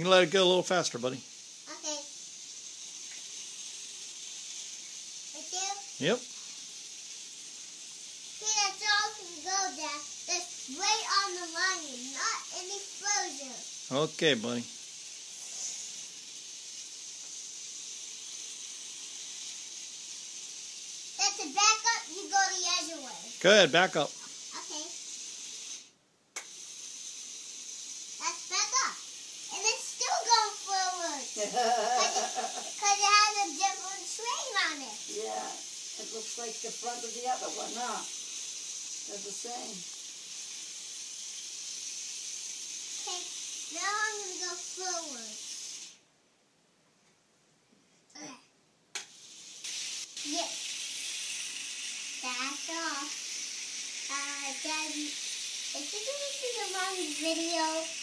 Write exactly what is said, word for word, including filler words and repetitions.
You can let it go a little faster, buddy. Okay. Right there? Yep. Okay, that's all can go, Dad. That's right on the line, not any further. Okay, buddy. That's a back up, you go the other way. Go ahead, back up. Okay. That's back up. And it's still going forward. Because it, it has a different train on it. Yeah, it looks like the front of the other one, huh? They're the same. Okay, now I'm going to go forward. Okay. Yes. That's all. Uh, Daddy, I think this is a long video.